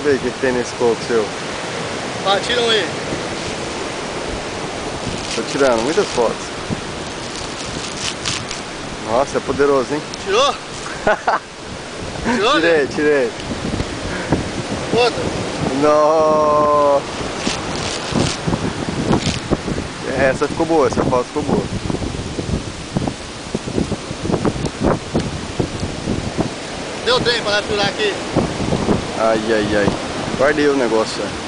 Vamos ver o que tem nesse coco seu. Vai, tira um aí. Tô tirando muitas fotos. Nossa, é poderoso, hein? Tirou? Tirou, né? Tirei. Outra. Não. Essa ficou boa, essa foto ficou boa. Deu trem para capturar aqui. Ai. Guardei o negócio já.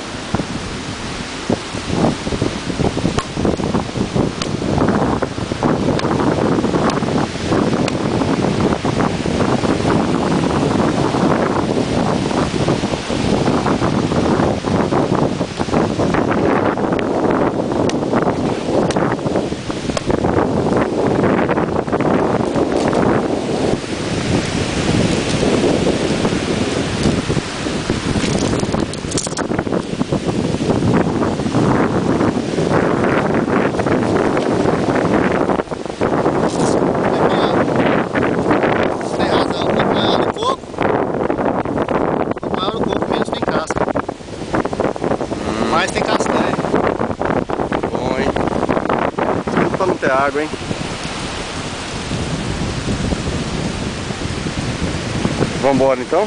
Mas tem castanha. Bom, hein? Tudo pra não ter água, hein? Vambora então?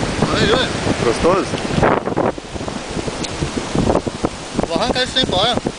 Aí, Gostoso? vou arrancar isso aí embora.